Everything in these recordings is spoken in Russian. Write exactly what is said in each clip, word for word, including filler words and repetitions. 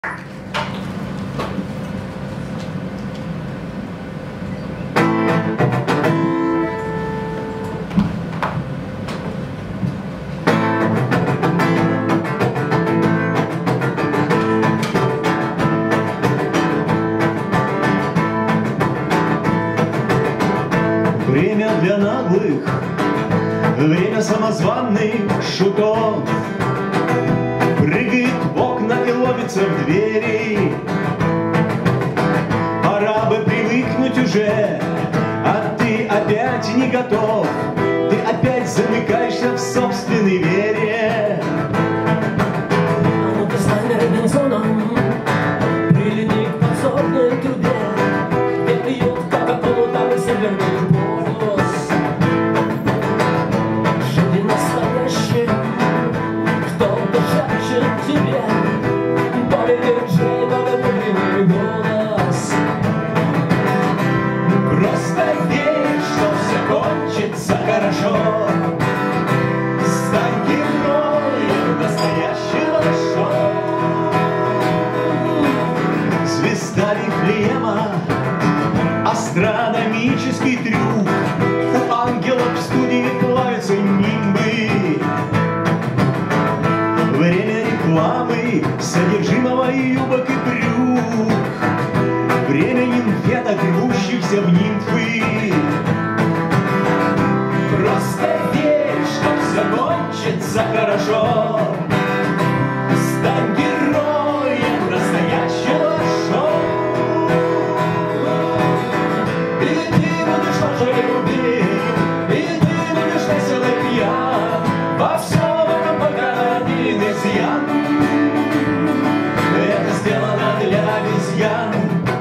Время для наглых, время самозванных шутов. Прыгает в окна и ловится в двери. Пора бы привыкнуть уже, а ты опять не готов. Ты опять замыкаешься в собственной вере. А ну-ка стань Робинзоном, прилети к подсобной трубе, где пьют кока-колу, там и северный полюс. Живи настоящим, кто-то шепчет тебе, поверь, Джей, богатырный голос. Просто верь, что все кончится хорошо. Стань героем настоящего шоу. Звезда Вифлеема, астрономический трюк. У ангелов в студии плавятся нимбы. Время рекламы, содержимого юбок и брюк. Время нимфеток, рвущихся в нимфы. Просто верь, что все кончится хорошо. Стань героем настоящего шоу. И ты будешь тоже любим, и ты будешь весел и пьян. Во всем этом пока один изъян. Это сделано для обезьян.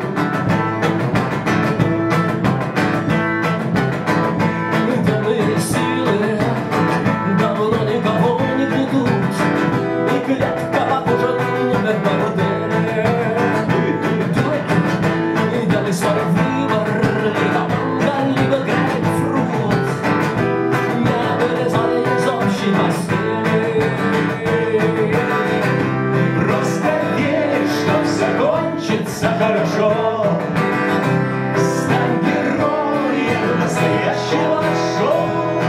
Клетка похожа на номер борделя. И дали свой выбор, либо манго, либо грейпфрут. Не вылезали из общей постели. Просто верь, что все кончится хорошо. Стань героем настоящего шоу.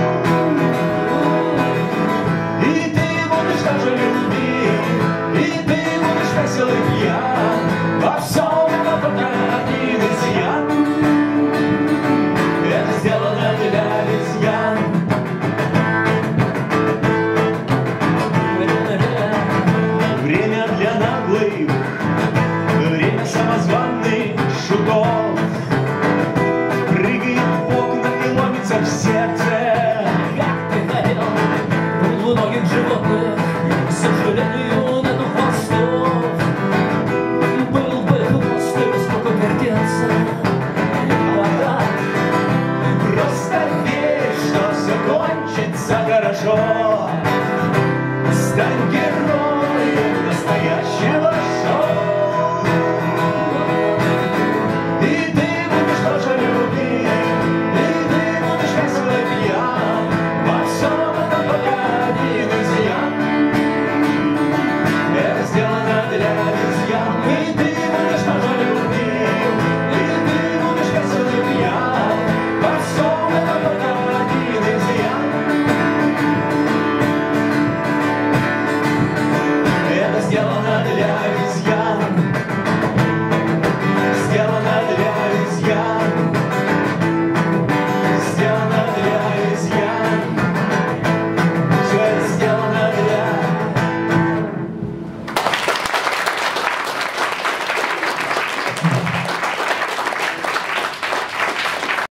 И ты будешь так же любим, и ты будешь весел и пьян. Во всем этом